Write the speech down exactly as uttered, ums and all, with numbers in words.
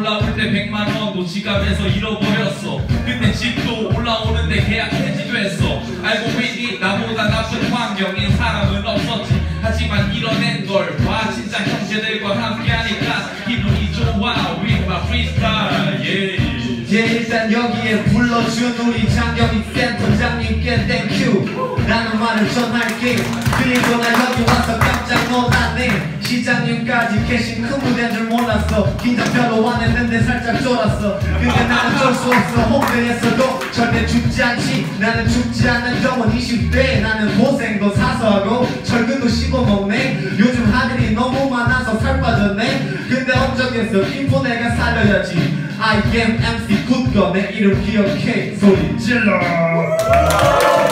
올라올 때 백만 원도 지갑에서 잃어버렸어. 그때 집도 올라오는데 계약 해지됐어. 알고 보니 나보다 나쁜 환경인 사람은 없었지. 하지만 이뤄낸 걸 봐. 진짜 형제들과 함께하니까 기분이 좋아. With my freestyle, yeah. 예, 일단 여기에 불러준 우리 장경희 센터장님께 땡큐 라는 말을 전할게. 그리고 나 여기 와서 깜짝 놀랐네. 시장님까지 계신 큰 무대인 줄 몰랐어. 긴장 별로 안 했는데 살짝 쫄았어. 근데 나는 쫄 수 없어. 홍대에서도 절대 죽지 않지. 나는 죽지 않는 영혼 이십 대. 나는 고생도 사서하고 철근도 씹어먹네. 요즘 하늘이 너무 많아서 살 빠졌네. 근데 엄정해서 인포 내가 살려야지. I am 엠씨 굿거 내 이름 기억해. 소리 질러.